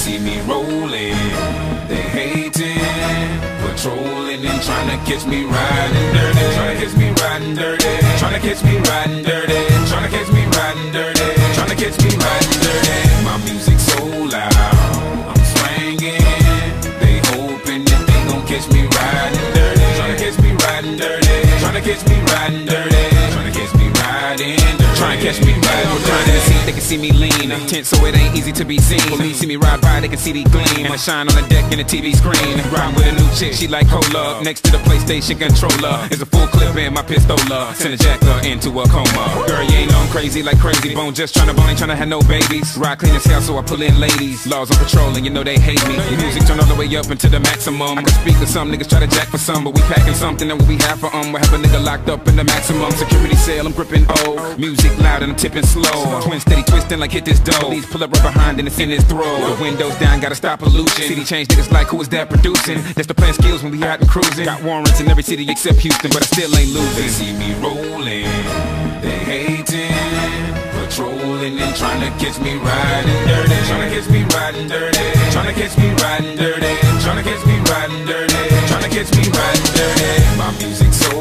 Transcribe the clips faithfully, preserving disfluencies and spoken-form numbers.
see me rolling, they hating, patrolling and trying to catch me riding dirty, trying to catch me riding dirty, trying to catch me riding dirty, trying to catch me riding dirty, trying to catch me riding dirty. My music so loud, I'm swinging, they hoping that they gon' catch me riding dirty, trying to catch me riding dirty, trying to catch me riding dirty, trying to catch me riding dirty, trying to catch me riding dirty. They can see me lean, tense so it ain't easy to be seen. When you see me ride by, they can see the gleam. And I shine on the deck in the T V screen. Ride with a new chick, she like cola. Next to the PlayStation controller is a full clip in my pistola. Send a jacker into a coma. Girl, you ain't on crazy like Crazy Bone. Just tryna bone, ain't tryna have no babies. Ride clean as hell, so I pull in ladies. Laws on patrol, and you know they hate me. Music turn all the way up into the maximum. I can speak to some niggas, try to jack for some, but we packing something that we have for um. We have a nigga locked up in the maximum security cell. I'm gripping O. Music loud and I'm tipping slow. Twin steady twisting like hit this dough. Please pull up right behind and it's in his throat. The windows down, gotta stop pollution. City change niggas like who is that producing? That's the plan skills when we out and cruising. Got warrants in every city except Houston, but I still ain't losing. They see me rolling, they hating, patrolling and trying to catch me riding dirty, trying to catch me riding dirty, trying to catch me riding dirty, trying to catch me riding dirty, trying to catch me riding dirty. My music so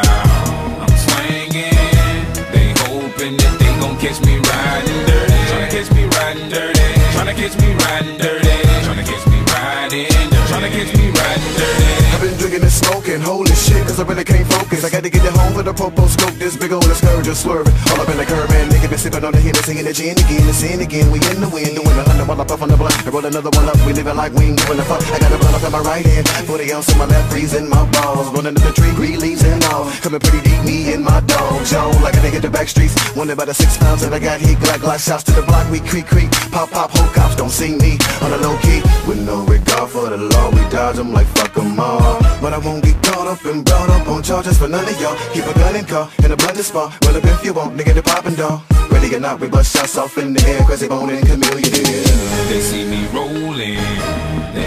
loud, I'm swinging, they hoping that they gon' catch me riding dirty, trying to catch me riding dirty, trying to catch me riding dirty, trying to catch me riding dirty, trying to catch me riding dirty. I've been drinking and smoking, holy shit, cause I really can't focus. I got to get it home for the popo scope, this big old scourge just swerving. All up in the curb, man, nigga been sipping on the hit and singing the gin again and sin again. We in the wind, doing a hundred while I puff on the blunt. I roll another one up, we living like we ain't doing the fuck. I got a blunt up in my right hand, forty ounce in my left, freezing my balls. Running up the tree, green leaves and all. Coming pretty deep, me and my dog. Joe, like a nigga the back streets. Wondering about the six pounds that I got here. Glock, glock, shots to the block, we creak, creak. Pop, pop, whole cops don't see me on the low key. With no regard for the law, we dodge them like fuck them all. But I won't get caught up and brought up on charges for none of y'all. Keep a gun in car, and a blood to spar. Well, up if you want, nigga, the poppin' dog. Ready or not, we bust shots off in the air. Crazy Bone and Chameleon, yeah. They see me rolling, they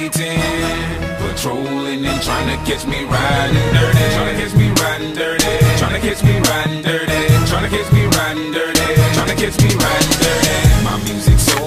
hating, patrolling and trying to catch me riding dirty, trying to catch me riding dirty, trying to catch me riding dirty, trying to catch me riding dirty, trying to catch me riding dirty. My music so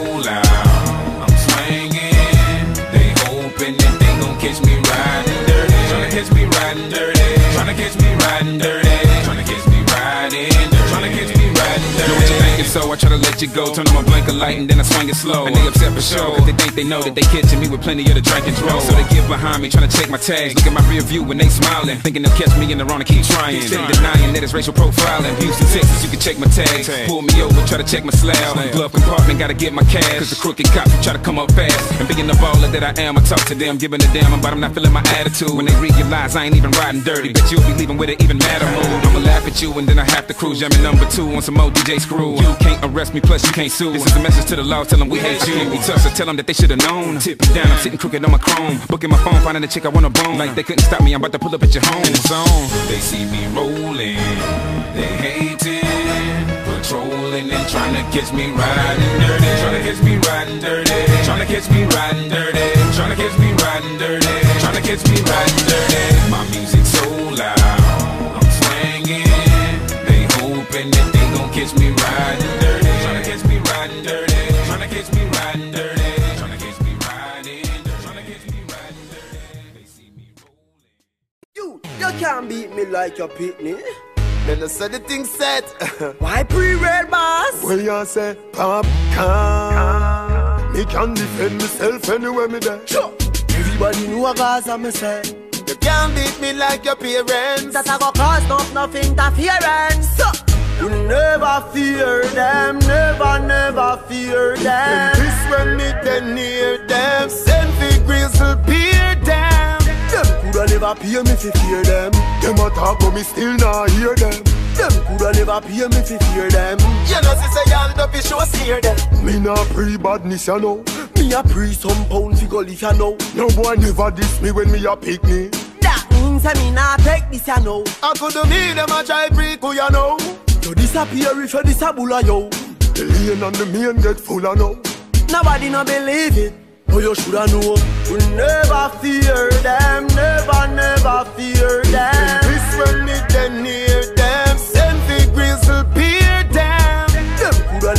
loud, I'm swinging, they hoping that they gon' catch me riding dirty, trying to catch me riding dirty, trying to catch me riding dirty, trying to catch me riding dirty, trying to catch me riding dirty. Know what you thinking, so I try to let you go. Turn on my blinker light and then I swing it slow. And they upset for sure, cause they think they know that they catching me with plenty of the drink and drove. So they get behind me, trying to check my tags. Look at my rear view when they smiling, thinking they'll catch me in the wrong and keep trying. Steady denying that it's racial profiling. Houston, Texas, you can check my tags. Pull me over, try to check my slab. Glove compartment, gotta get my cash. Cause the crooked cops try to come up fast. And being the baller that I am, I talk to them, giving a damn about I'm not feeling my attitude. When they realize I ain't even riding dirty, bet you'll be leaving with an even madder mood. I'ma laugh at you and then I have to cruise. Jamming number two on some old D J screw. You can't arrest me, plus you can't sue. This is a message to the law, tell them we hate you. We tough, so tell them that they should've known. Tip me down, I'm sitting crooked on my chrome. Booking my phone, finding a chick I wanna bone. Like they couldn't stop me, I'm about to pull up at your home. And it's on. They see me rolling, they hating, patrolling and trying to catch me riding dirty, trying to catch me riding dirty, trying to catch me riding dirty, trying to catch me riding dirty, trying to catch me riding dirty. My music so loud, I'm swinging, they hoping that they gon' catch me riding dirty, trying to catch me riding dirty, trying to catch me riding dirty, trying to catch me riding dirty, trying to catch me riding dirty. They see me rolling. You, you can't beat me like your pitney. Then I said the thing set. Why pre-red boss? Well, you say, popcorn. Me can defend myself anywhere me there. Sure. Everybody know a cause of me say. You can't beat me like your parents. That I go cause not nothing interference. So, you never fear them, never, never fear them. And this when me then near them. Send the grizzle peer them. Them coulda never pay me fi fear them. Them a talk but me still not hear them. Them coulda never pay me fi fear them. You know sister y'all don't be sure scare them. Me not pre-badness you know. Me a pre some pound fi go live you know. No boy never diss me when me a pick me. That means I me not take this you know. I coulda me them a try break who you know. You disappear if you disabula yo. The lane and the main get full of know. Nobody no believe it. Oh, you shoulda know. We never fear them, never, never fear them. And this when me then near them. Send the grizzle peer them. Them coulda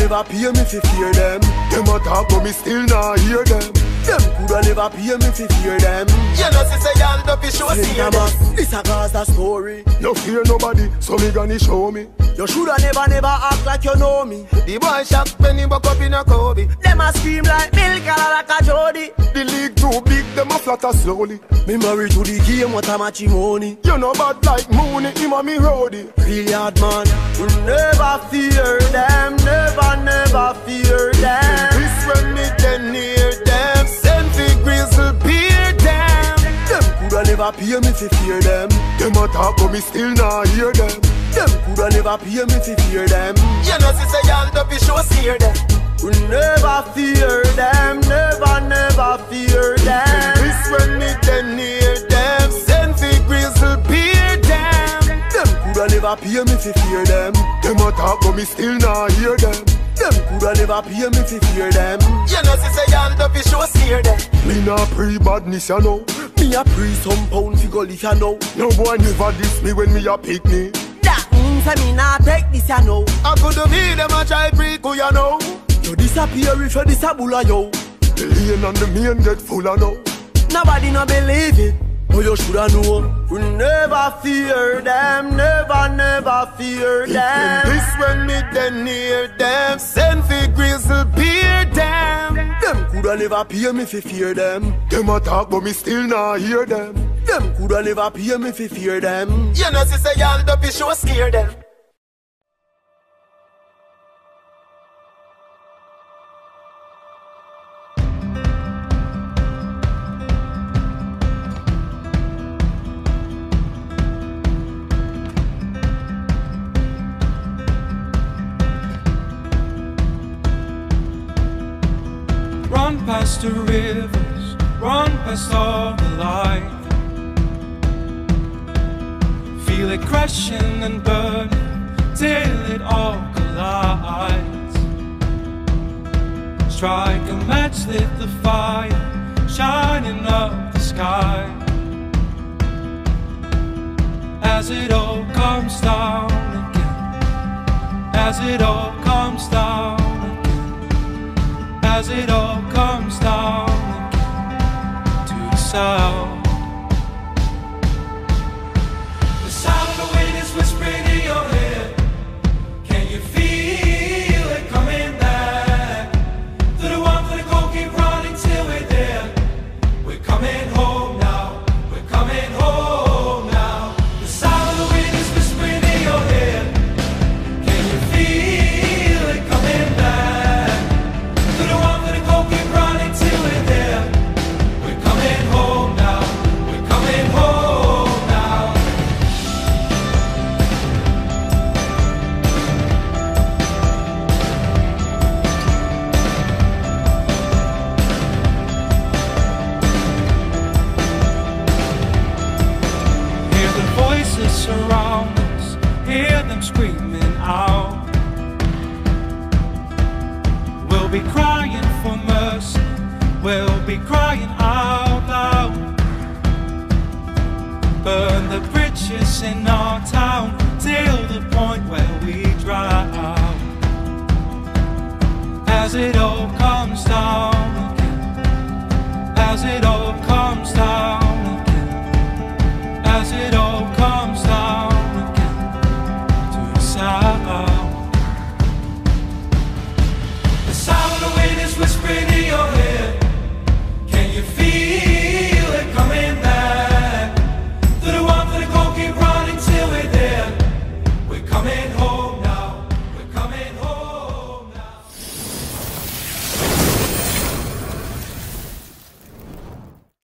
never pay me fi fear them. Them a talk but me still not hear them. Them coulda never pay me fi fear them. You know see say y'all don't be sure see them. This a Gaza story. No fear nobody, so me gonna show me. You shoulda never never act like you know me. The boy shop when he buck up in a Kobe. Them a scream like milk and like a Jody. The league too big, them a flatter slowly. Me married to the game, what a matrimony. You know bad like Mooney, him a me roadie. Really hard man. We never fear them, never never fear them. This when me then near them. Send fi grizzle beer them. Them coulda never pay me fi fear them. Them a talk but me still not hear them. Them coulda never pay me fi fear them. You know see say y'all don't be sure see them. We never fear them, never never fear them. This when me then near them. Send fi grizzle beer them. Them coulda never pay me fi fear them. Them a talk but me still not hear them. Them coulda never pay me fi fear them. You know see say y'all don't be sure see them. Me not pre-badness you know. Me a pre some pound figure if you know. No boy never diss me when me a pick me. That means I me not take this you know. I coulda be them a try freak who you know. You disappear if you disabula yo. The lane and the main get full of now. Nobody no believe it, but you shoulda know. We never fear them, never never fear them. This when me then near them. Send fi grizzle beer them. Them coulda never pay me fi fear them. Them a talk but me still not hear them. Them coulda never pay me fi fear them. You know see say y'all don't be sure scare them. Run past the rivers, run past all the light. Feel it crashing and burning till it all collides. Strike a match, lit the fire, shining up the sky. As it all comes down again, as it all comes down. As it all comes down again to the sound. The sound of the wind is whispering in your head. Can you feel it coming back? To the one for the goal, keep running till we're there. We're coming home now, we're coming home now. The sound of the wind is whispering in your head. Can you feel it coming back? Surround us, hear them screaming out. We'll be crying for mercy, we'll be crying out loud. Burn the bridges in our town till the point where we drown. As it all comes down again, as it all comes